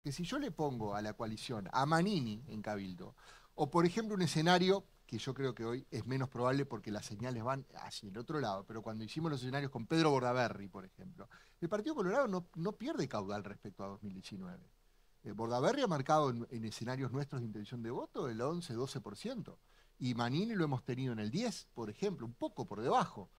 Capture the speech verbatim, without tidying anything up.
que si yo le pongo a la coalición a Manini en Cabildo, o por ejemplo un escenario que yo creo que hoy es menos probable porque las señales van hacia el otro lado, pero cuando hicimos los escenarios con Pedro Bordaberry, por ejemplo, el Partido Colorado no, no pierde caudal respecto a dos mil diecinueve. Eh, Bordaberry ha marcado en, en escenarios nuestros de intención de voto el once, doce por ciento. Y Manini lo hemos tenido en el diez, por ejemplo, un poco por debajo.